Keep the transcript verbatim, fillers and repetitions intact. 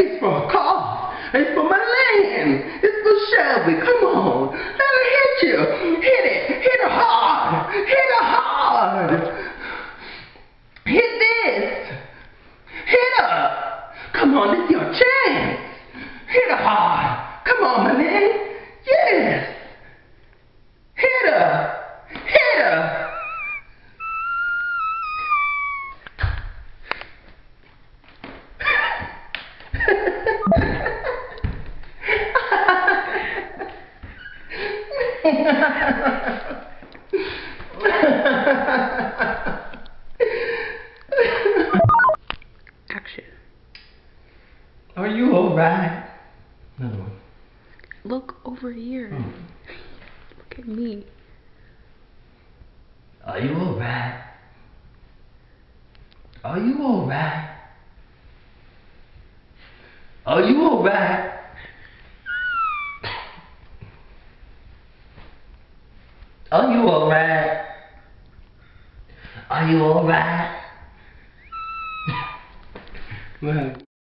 It's for a car. It's for my land. It's for Shelby. Come on. Let me hit you. Hit it. Hit it hard. Hit it hard. Hit this. Hit her. Come on, this is your chance. Hit her hard. Come on, my man. Yes. Hit her. Hit her. Action. Are you alright? Another one. Look over here. Oh. Look at me. Are you alright? Are you alright? Are you alright? Are you alright? Are you alright? Well.